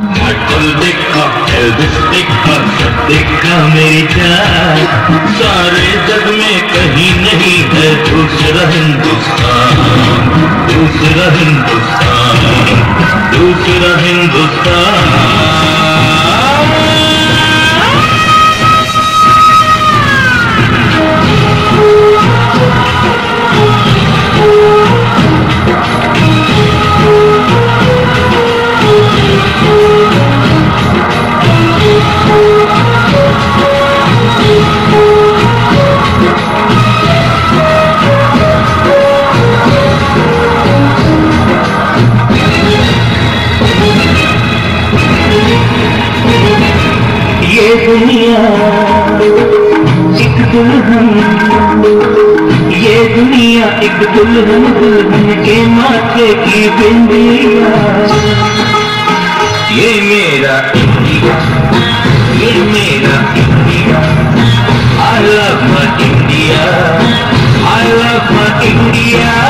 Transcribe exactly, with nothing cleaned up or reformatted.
Michael देखा, Elvis देखा, सब देखा मेरी जान, सारे जग में कहीं नहीं है दूसरा हिंदुस्तान, दूसरा हिंदुस्तान, दूसरा हिंदुस्तान। ये दुनिया एक दुल्हन, ये दुनिया एक दुल्हन, दुल्हन के माथे की बिंदिया। ये मेरा इंडिया, ये मेरा India, I love my India, I love my India।